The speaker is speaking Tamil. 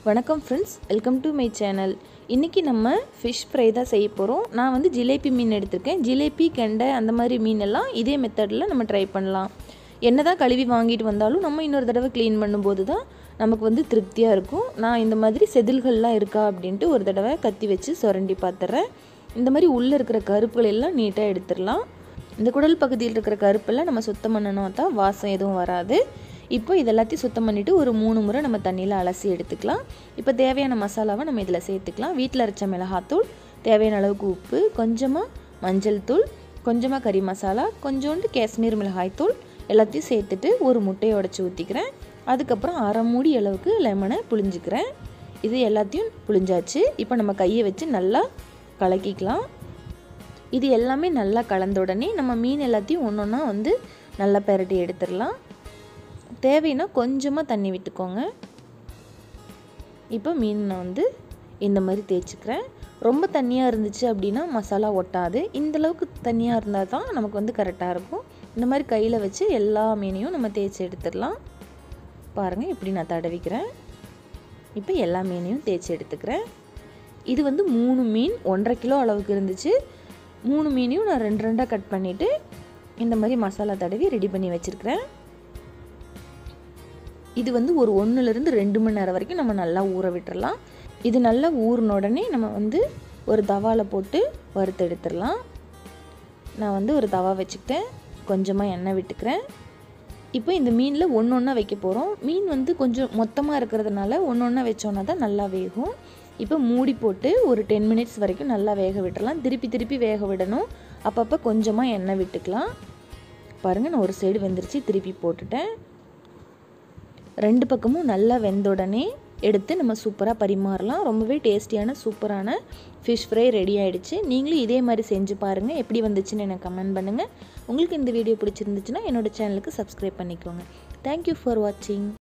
வணக்கம் friends, welcome to my channel. இன்றைக்கி நம்ம ஃபிஷ் ஃப்ரை தான் செய்ய போகிறோம். நான் வந்து ஜிலேபி மீன் எடுத்திருக்கேன். ஜிலேபி, கெண்டை அந்த மாதிரி மீனெல்லாம் இதே மெத்தடில் நம்ம ட்ரை பண்ணலாம். என்ன தான் கழுவி வாங்கிட்டு வந்தாலும் நம்ம இன்னொரு தடவை க்ளீன் பண்ணும்போது தான் நமக்கு வந்து திருப்தியாக இருக்கும். நான் இந்த மாதிரி செதில்கள்லாம் இருக்கா அப்படின்ட்டு ஒரு தடவை கத்தி வச்சு சுரண்டி பார்த்துட்றேன். இந்த மாதிரி உள்ளே இருக்கிற கருப்புகள் எல்லாம் நீட்டாக எடுத்துடலாம். இந்த குடல் பகுதியில் இருக்கிற கருப்பெல்லாம் நம்ம சுத்தம் பண்ணணும் தான் வாசம் எதுவும் வராது. இப்போ இதெல்லாத்தையும் சுத்தம் பண்ணிவிட்டு ஒரு 3 முறை நம்ம தண்ணியில் அலசி எடுத்துக்கலாம். இப்போ தேவையான மசாலாவை நம்ம இதில் சேர்த்துக்கலாம். வீட்டில் அரைச்ச மிளகாத்தூள், தேவையான அளவுக்கு உப்பு, கொஞ்சமாக மஞ்சள் தூள், கொஞ்சமாக கறி மசாலா, கொஞ்சோண்டு காஷ்மீர் மிளகாய்த்தூள் எல்லாத்தையும் சேர்த்துட்டு ஒரு முட்டையை உடச்சி ஊற்றிக்கிறேன். அதுக்கப்புறம் 1/2 மூடி அளவுக்கு லெமனை புழிஞ்சிக்கிறேன். இது எல்லாத்தையும் புழிஞ்சாச்சு. இப்போ நம்ம கையை வச்சு நல்லா கலக்கிக்கலாம். இது எல்லாமே நல்லா கலந்த உடனே நம்ம மீன் எல்லாத்தையும் ஒன்றா வந்து நல்லா பெரட்டி எடுத்துடலாம். தேவைன்னா கொஞ்சமாக தண்ணி விட்டுக்கோங்க. இப்போ மீன் நான் வந்து இந்த மாதிரி தேய்ச்சிக்கிறேன். ரொம்ப தண்ணியாக இருந்துச்சு அப்படின்னா மசாலா ஒட்டாது. இந்தளவுக்கு தண்ணியாக இருந்தால் தான் நமக்கு வந்து கரெக்டாக இருக்கும். இந்த மாதிரி கையில் வச்சு எல்லா மீனையும் நம்ம தேய்ச்சி எடுத்துடலாம். பாருங்கள், இப்படி நான் தடவிக்கிறேன். இப்போ எல்லா மீனையும் தேய்ச்சி எடுத்துக்கிறேன். இது வந்து 3 மீன் 1.5 கிலோ அளவுக்கு இருந்துச்சு. 3 மீனையும் நான் 2 கட் பண்ணிவிட்டு இந்த மாதிரி மசாலா தடவி ரெடி பண்ணி வச்சுருக்கிறேன். இது வந்து ஒரு 1லேருந்து 2 மணி நேரம் வரைக்கும் நம்ம நல்லா ஊற விட்டுறலாம். இது நல்லா ஊறின உடனே நம்ம வந்து ஒரு தவாவில் போட்டு வறுத்து எடுத்துடலாம். நான் வந்து ஒரு தவா வச்சுக்கிட்டேன். கொஞ்சமாக எண்ணெய் விட்டுக்கிறேன். இப்போ இந்த மீனில் ஒன்றா வைக்க போகிறோம். மீன் வந்து கொஞ்சம் மொத்தமாக இருக்கிறதுனால ஒன்றா வச்சோன்னா தான் நல்லா வேகும். இப்போ மூடி போட்டு ஒரு 10 மினிட்ஸ் வரைக்கும் நல்லா வேக விட்டுறலாம். திருப்பி வேக விடணும். அப்பப்போ கொஞ்சமாக எண்ணெய் விட்டுக்கலாம். பாருங்கள், நான் ஒரு சைடு வெந்துருச்சு, திருப்பி போட்டுட்டேன். 2 பக்கமும் நல்லா வெந்த உடனே எடுத்து நம்ம சூப்பராக பரிமாறலாம். ரொம்பவே டேஸ்டியான சூப்பரான ஃபிஷ் ஃப்ரை ரெடி ஆகிடுச்சு. நீங்களும் இதே மாதிரி செஞ்சு பாருங்கள். எப்படி வந்துச்சுன்னு எனக்கு கமெண்ட் பண்ணுங்கள். உங்களுக்கு இந்த வீடியோ பிடிச்சிருந்துச்சுன்னா என்னோடய சேனலுக்கு சப்ஸ்கிரைப் பண்ணிக்கோங்க. தேங்க்யூ ஃபார் வாட்சிங்.